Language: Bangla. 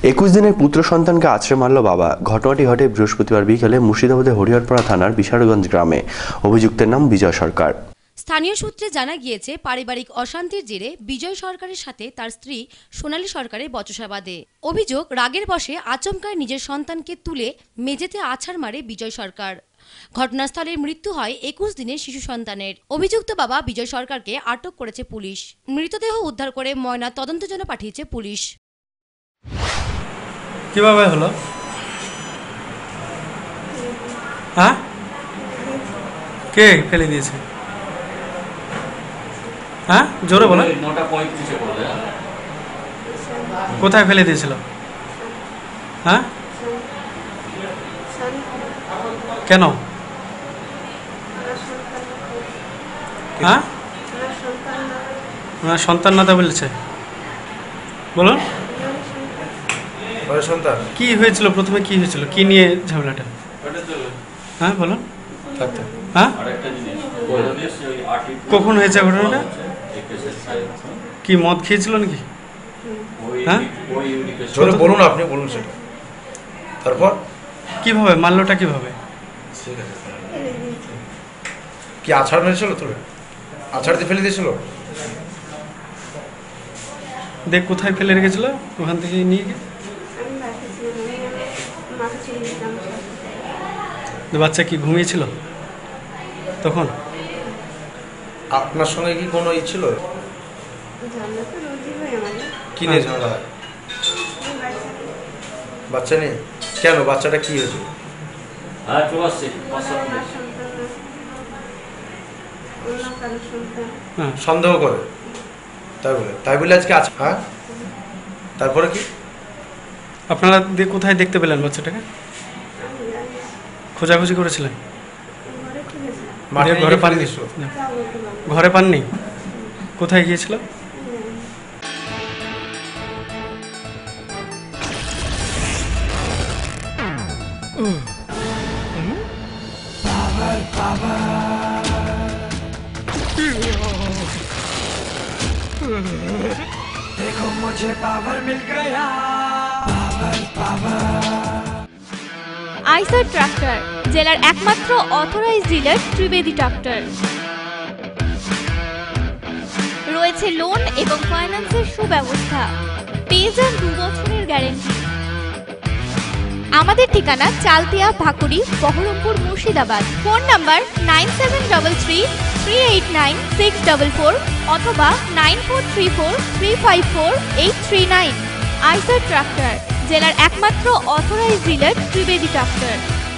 21 দিনের পুত্র সন্তানকে আছড়ে মারল বাবা। ঘটনাটি ঘটে বৃহস্পতিবার বিকেলে মুর্শিদাবাদের হরিহরপাড়া থানার বিশারগঞ্জ গ্রামে। অভিযুক্তের নাম বিজয় সরকার। স্থানীয় সূত্রে জানা গিয়েছে, পারিবারিক অশান্তির জেরে বিজয় সরকারের সাথে তার স্ত্রী সোনালী সরকারের বচসা বাঁধে। অভিযোগ, রাগের বশে আচমকায় নিজের সন্তানকে তুলে মেঝেতে আছাড় মারে বিজয় সরকার। ঘটনাস্থলে মৃত্যু হয় 21 দিনের শিশু সন্তানের। অভিযুক্ত বাবা বিজয় সরকারকে আটক করেছে পুলিশ। মৃতদেহ উদ্ধার করে ময়না তদন্তের জন্য পাঠিয়েছে পুলিশ। কিভাবে হলো? হ্যাঁ, কে ফেলে দিয়েছে? হ্যাঁ, জোরে বলো। কোথায় ফেলে দিয়েছিল? হ্যাঁ, কেন? হ্যাঁ, ওনার সন্তান না তা বলেছে। বলুন, কি হয়েছিল? প্রথমে কি হয়েছিল? কি নিয়ে ঝামেলাটা? হ্যাঁ বলুন। হ্যাঁ, কখন হয়েছে ঘটনাটা? কি মদ খেয়েছিল নাকি? হ্যাঁ বলুন, আপনি বলুন সেটা। তারপর কিভাবে মারলোটা? কিভাবে? কি আছাড় মেরেছিল? তোর আছাড় দিয়ে ফেলে দিয়েছিল? দেখ কোথায় ফেলে রেখেছিল, ওখান থেকে নিয়ে গিয়ে। বাচ্চা কি ঘুমিয়েছিল তখন? আপনার সঙ্গে কি কোনো ই ছিল? কি নিয়ে ঝামেলা? বাচ্চা নেই কেন? বাচ্চাটা কি হয়েছে? সন্দেহ করে তাই বলে আজকে আছে? হ্যাঁ, তারপরে কি? আপনারা কোথায় দেখতে পেলেন বাচ্চাটাকে? খোঁজাখুঁজি করেছিলেন? ঘরে পাননি? ঘরে পাননি? কোথায় গিয়েছিল? देखो मुझे पावर मिल गया, पावर। আইসার ট্রাক্টর, জেলার একমাত্র অথরাইজড ডিলার ত্রিবেদী ট্রাক্টর। রয়েছে লোন এবং ফাইন্যান্সের সুব্যবস্থা। পেয়ে যান 2 বছরের গ্যারেন্টি। আমাদের ঠিকানা চালতিয়া, ভাকুড়ি, বহরমপুর, মুর্শিদাবাদ। ফোন নাম্বার 9733389644 অথবা 9434354839। আইসার ট্রাক্টর, জেলার একমাত্র অথরাইজড ডিলার ত্রিবেদী ট্রাক্টর।